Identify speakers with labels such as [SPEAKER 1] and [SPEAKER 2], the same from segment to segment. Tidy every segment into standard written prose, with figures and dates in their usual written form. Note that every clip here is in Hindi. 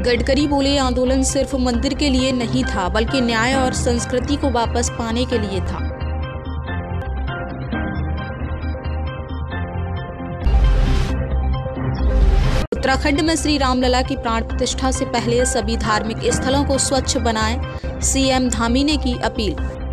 [SPEAKER 1] गडकरी बोले, आंदोलन सिर्फ मंदिर के लिए नहीं था, बल्कि न्याय और संस्कृति को वापस पाने के लिए था। उत्तराखंड में श्री रामलला की प्राण प्रतिष्ठा से पहले सभी धार्मिक स्थलों को स्वच्छ बनाएं, सीएम धामी ने की अपील।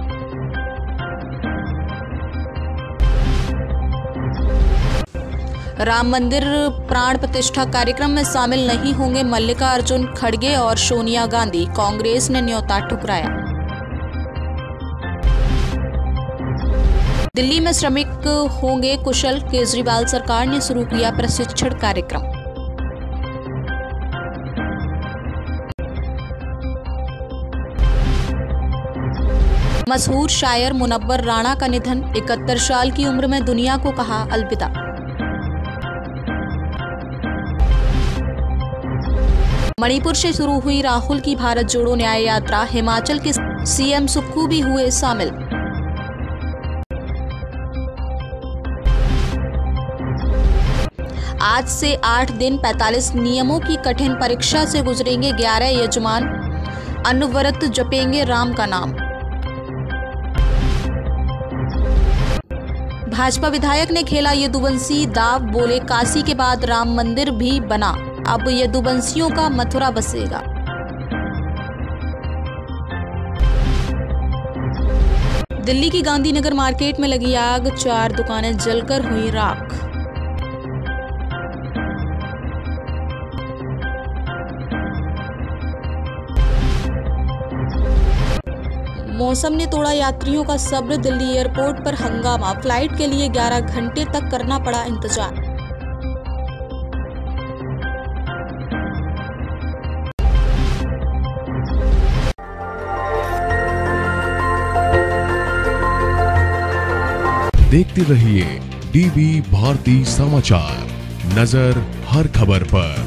[SPEAKER 1] राम मंदिर प्राण प्रतिष्ठा कार्यक्रम में शामिल नहीं होंगे मल्लिकार्जुन खड़गे और सोनिया गांधी, कांग्रेस ने न्योता ठुकराया। दिल्ली में श्रमिक होंगे कुशल, केजरीवाल सरकार ने शुरू किया प्रशिक्षण कार्यक्रम। मशहूर शायर मुनव्वर राणा का निधन, 71 साल की उम्र में दुनिया को कहा अलविदा। मणिपुर से शुरू हुई राहुल की भारत जोड़ो न्याय यात्रा, हिमाचल के सीएम सुक्खू भी हुए शामिल। आज से 8 दिन 45 नियमों की कठिन परीक्षा से गुजरेंगे 11 यजमान, अन्नव्रत जपेंगे राम का नाम। भाजपा विधायक ने खेला यदुवंशी दाव, बोले काशी के बाद राम मंदिर भी बना, अब यदुवंशियों का मथुरा बसेगा। दिल्ली की गांधीनगर मार्केट में लगी आग, 4 दुकानें जलकर हुई राख। मौसम ने तोड़ा यात्रियों का सब्र, दिल्ली एयरपोर्ट पर हंगामा, फ्लाइट के लिए 11 घंटे तक करना पड़ा इंतजार।
[SPEAKER 2] देखते रहिए डीवी भारती समाचार, नजर हर खबर पर।